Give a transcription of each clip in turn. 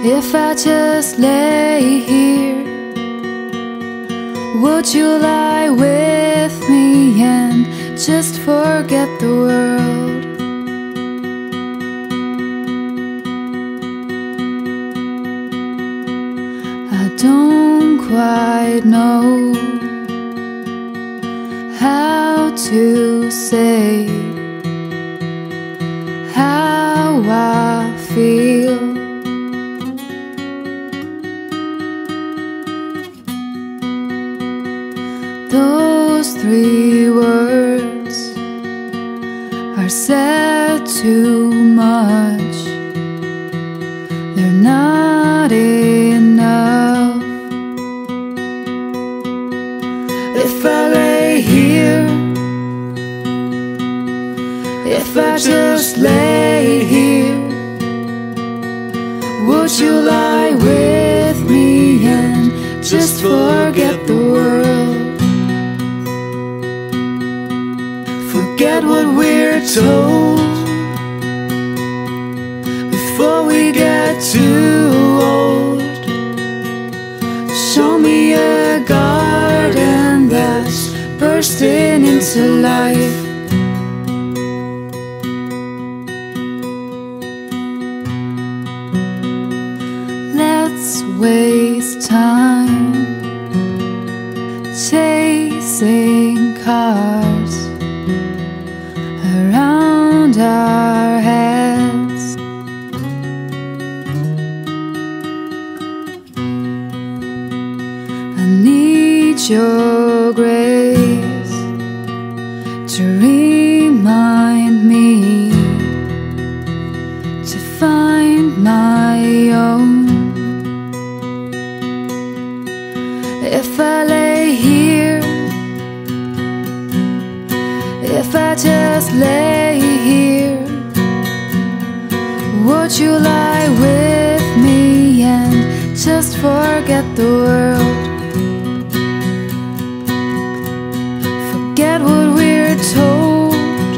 If I just lay here, would you lie with me and just forget the world? I don't quite know how to say how I feel. Those three words are said too much. They're not enough. If I lay here, if I just lay here, would you lie with me and just forget the world? Forget what we're told before we get too old. Show me a garden that's bursting into life. Let's waste time chasing cars around our heads. I need your grace to remind me to find my own. If I lay here, if I just lay here, would you lie with me and just forget the world? Forget what we're told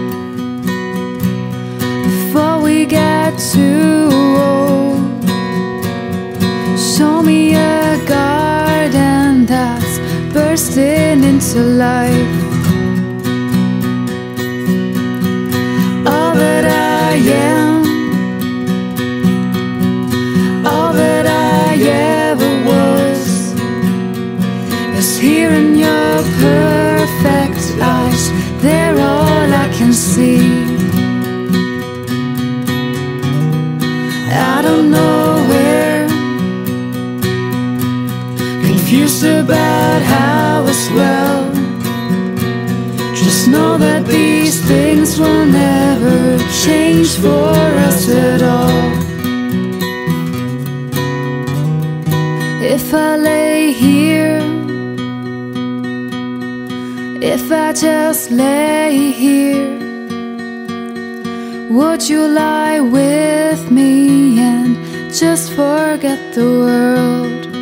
before we get too old. Show me a garden that's bursting into life. All that I am, all that I ever was, is here in your perfect eyes. They're all I can see. I don't know where, confused about how as well. Just know that these things will never change for us at all. If I lay here, if I just lay here, would you lie with me and just forget the world?